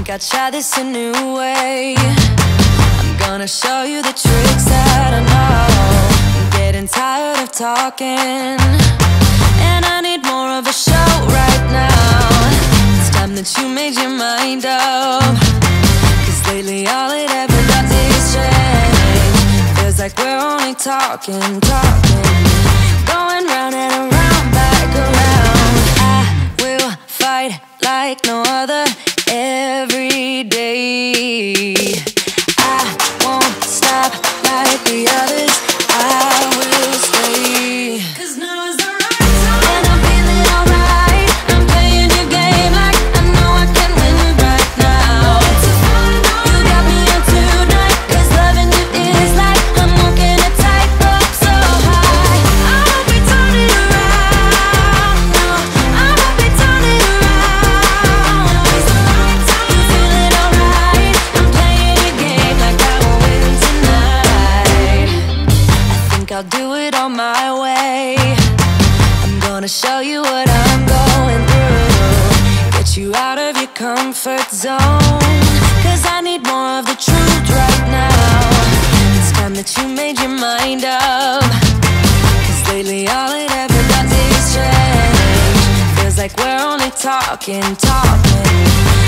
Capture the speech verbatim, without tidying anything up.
think I'll try this a new way. I'm gonna show you the tricks that I know. I'm getting tired of talking, and I need more of a show right now. It's time that you made your mind up, cause lately all it ever does is change. Feels like we're only talking, talking, going round and around, back around. I will fight like no other every day. I won't stop like the others, I will stay. Cause now is the right time, and I'm feeling alright. I'm playing your game like I know I can win right now. You got me on tonight, cause loving you is like I'm walking a tightrope so high. I won't be turning around, no, I won't be turning around. It's the right time, you feeling alright. I'm playing your game like I will win tonight. I think I'll do it on my way. I'm gonna show you what I'm going through, get you out of your comfort zone, cause I need more of the truth right now. It's time that you made your mind up, cause lately all it ever does is change. Feels like we're only talking, talking,